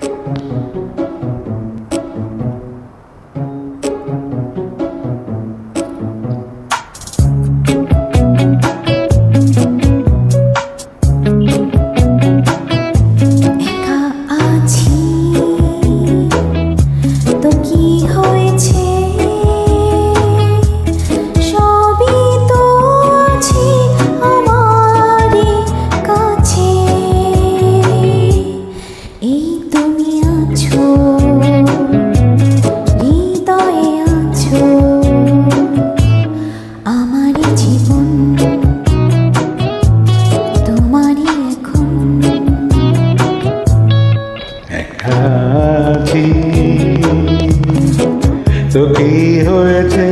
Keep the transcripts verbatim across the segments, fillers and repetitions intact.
তো কি হয়েছে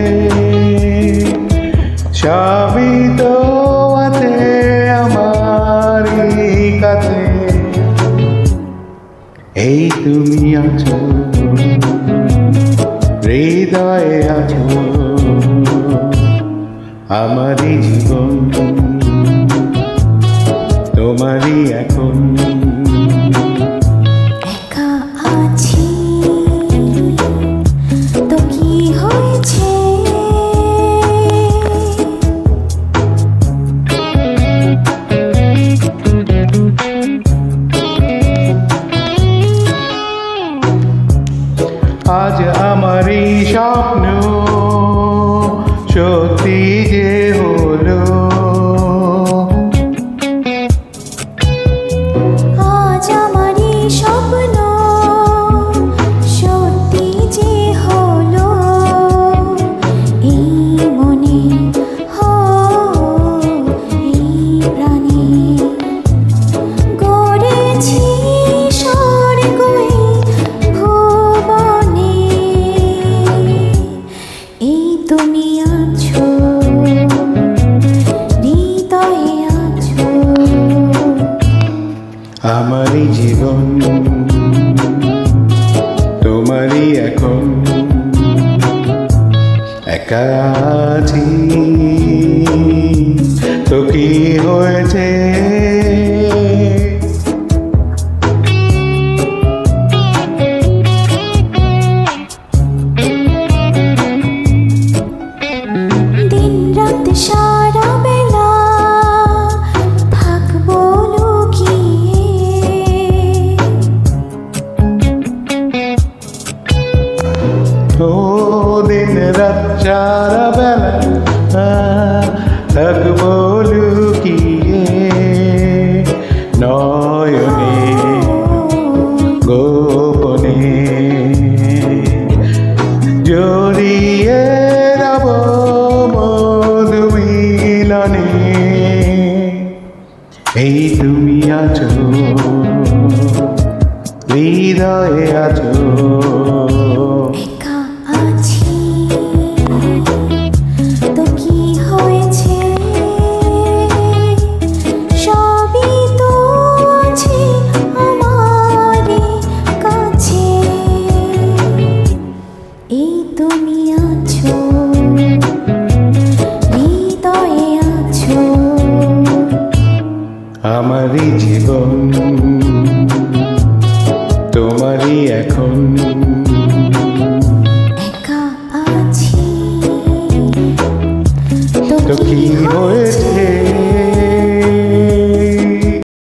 সবই তো আছে আমারই কাছে এই তুমি আছো হৃদয়ে আছো আমারই জীবন তোমারই এখন আজ আমারই স্বপ্ন সত্যি যে হলো আজ আমারই স্বপ্ন সত্যি যে হলো এই মনে হো এই প্রাণে গড়েছি তুমি আছো হৃদয়ে আছো আমারই জীবন তোমারই এখন একা আছি তো কি হয়েছে সারা বেলা থাকবো লুকিয়ে ও দিন রাত সারা বেলা থাকবো লুকিয়ে নয়নে গোপনে জড়িয়ে রব এই তুমি আছো হৃদয়ে আছো একা আছি তো কি হয়েছে সবই তো আছে আমারই কাছে এই তুমি আছো হৃদয়ে আছো আমারই জীবন তোমারই এখন একা আছি তো কি হয়েছে।